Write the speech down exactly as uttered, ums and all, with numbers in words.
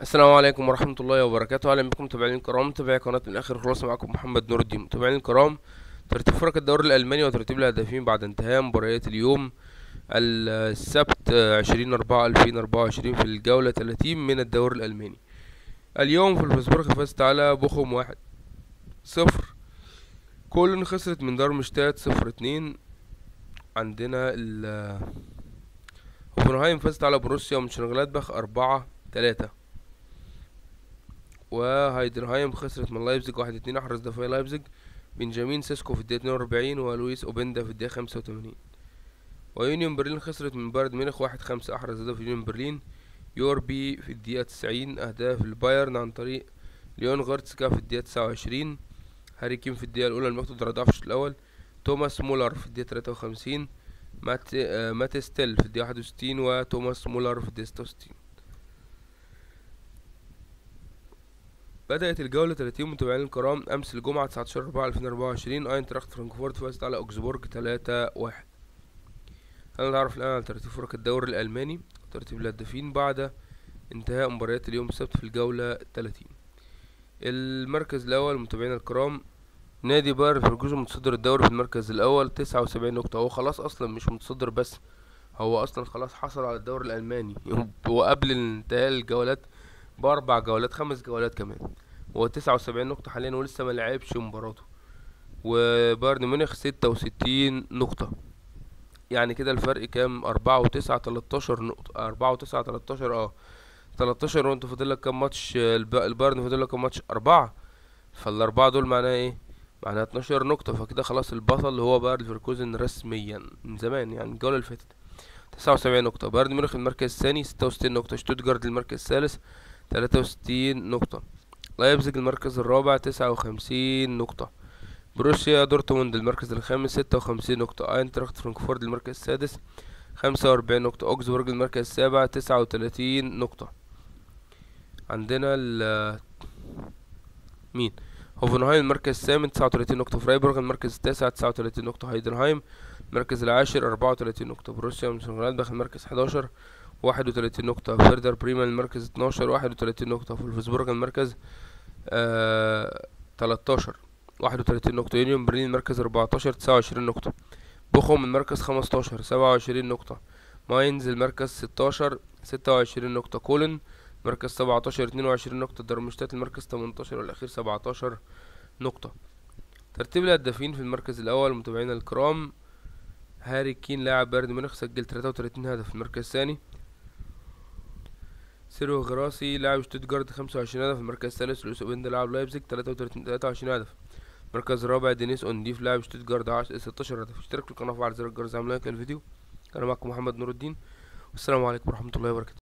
السلام عليكم ورحمة الله وبركاته. أهلا بكم متابعين الكرام، متابعي قناة من آخر خلاصة. معكم محمد نور الدين. متابعين الكرام، ترتيب فرق الدوري الألماني وترتيب الهدافين بعد انتهاء مباريات اليوم السبت عشرين أربعة ألفين أربعة وعشرين في الجولة ثلاثين من الدوري الألماني. اليوم في الفسبورغ فازت على بوخم واحد صفر. كولن خسرت من دارمشتات صفر اتنين. عندنا ال هوفنهايم فازت على بروسيا ومنشنجلادباخ أربعة تلاتة. وهايدنهايم خسرت من لايبزيج واحد اتنين. احرز دفاع لايبزيج بنجامين سيسكو في الدقيقة اتنين وأربعين ولويس اوبندا في الدقيقة خمسة وتمانين. ويونيون برلين خسرت من بايرن ميونخ واحد خمسة. احرز هدف يونيون برلين يوربي في الدقيقة تسعين. اهداف البايرن عن طريق ليون غارتسكا في الدقيقة تسعة وعشرين، هاري كين في الدقيقة الأولى المقصود رضع في الشوط الأول، توماس مولر في الدقيقة تلاتة وخمسين، مات آه ماتيستيل في الدقيقة واحد وستين، وتوماس مولر في الدقيقة ستة وستين. بدأت الجولة ثلاثين متابعين الكرام أمس الجمعة تسعتاشر أربعة ألفين أربعة وعشرين. أينتراخت فرانكفورت فازت على أوكسبورج تلاتة واحد. هنتعرف الآن على ترتيب فرق الدوري الألماني وترتيب الهدافين بعد انتهاء مباريات اليوم السبت في الجولة ثلاثين. المركز الأول متابعينا الكرام نادي باير ليفركوزن متصدر الدوري في المركز الأول تسعة وسبعين نقطة. هو خلاص أصلا مش متصدر بس، هو أصلا خلاص حصل على الدوري الألماني وقبل انتهاء الجولات بأربع جولات خمس جولات كمان. هو تسعة وسبعين نقطة حاليا ولسه ما لعبش مباراته. وبايرن ميونخ ستة وستين نقطة. يعني كده الفرق كام؟ أربعة وتسعة تلاتاشر نقطة. أربعة وتسعة تلاتاشر اه تلاتاشر. وانت فاضل لك كام ماتش؟ الب- البايرن فاضل لك كام ماتش؟ أربعة. فالأربعة دول معناها ايه؟ معناها اتناشر نقطة. فكده خلاص البطل هو باير ليفركوزن رسميا من زمان، يعني الجولة اللي فاتت. تسعة وسبعين نقطة. بايرن ميونخ المركز الثاني ستة وستين نقطة. شتوتجارت المركز الثالث تلاتة وستين نقطة. لايبزيج المركز الرابع تسعة وخمسين نقطة. بروسيا دورتموند المركز الخامس ستة وخمسين نقطة. اينتراخت فرانكفورت المركز السادس خمسة وأربعين نقطة. اوكسبورج المركز السابع تسعة وتلاتين نقطة. عندنا ال مين هوفنهايم المركز الثامن تسعة وتلاتين نقطة. فرايبورغ المركز التاسع تسعة وتلاتين نقطة. هايدنهايم المركز العاشر أربعة وتلاتين نقطة. بروسيا مونشنجلادباخ المركز حداشر واحد وتلاتين نقطة. فيردر بريمن المركز اتناشر واحد وتلاتين نقطة. فولفسبورغ المركز آه تلاتاشر واحد وتلاتين نقطة. يونيون برلين المركز أربعتاشر تسعة وعشرين نقطة. بوخم المركز خمستاشر سبعة وعشرين نقطة. ماينز المركز ستاشر ستة وعشرين نقطة. كولن مركز سبعتاشر اتنين وعشرين نقطة. درمشتات المركز تمنتاشر والأخير سبعتاشر نقطة. ترتيب الهدافين في المركز الأول متابعينا الكرام هاري كين لاعب بايرن ميونخ سجل تلاتة وتلاتين هدف. في المركز الثاني سيرو غراسي لاعب شتوتجارت خمسة وعشرين هدف. في المركز الثالث لويس اوبندا لاعب لايبزيج تلاتة وتلاتين تلاتة وعشرين هدف. المركز الرابع دينيس اونديف لاعب شتوتجارت ستاشر هدف. اشترك في القناة وفعل زر الجرس. عامل لايك للفيديو. كان معكم محمد نور الدين، والسلام عليكم ورحمة الله وبركاته.